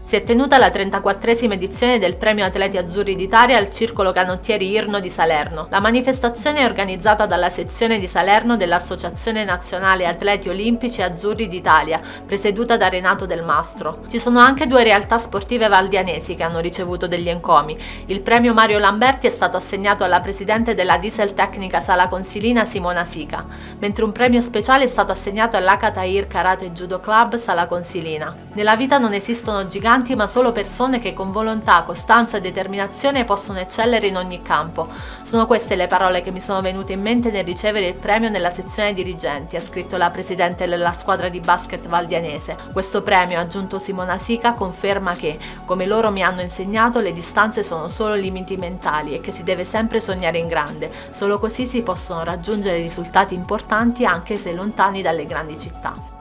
Si è tenuta la 34esima edizione del Premio Atleti Azzurri d'Italia al Circolo Canottieri Irno di Salerno. La manifestazione è organizzata dalla sezione di Salerno dell'Associazione Nazionale Atleti Olimpici Azzurri d'Italia, presieduta da Renato Del Mastro. Ci sono anche due realtà sportive valdianesi che hanno ricevuto degli encomi. Il premio Mario Lamberti è stato assegnato alla presidente della Diesel Tecnica Sala Consilina Simona Sica, mentre un premio speciale è stato assegnato all'Akatair Karate Judo Club Sala Consilina. Nella vita non esistono giganti ma solo persone che con volontà, costanza e determinazione possono eccellere in ogni campo. Sono queste le parole che mi sono venute in mente nel ricevere il premio nella sezione dirigenti, ha scritto la presidente della squadra di basket valdianese. Questo premio, ha aggiunto Simona Sica, conferma che, come loro mi hanno insegnato, le distanze sono solo limiti mentali e che si deve sempre sognare in grande. Solo così si possono raggiungere risultati importanti anche se lontani dalle grandi città.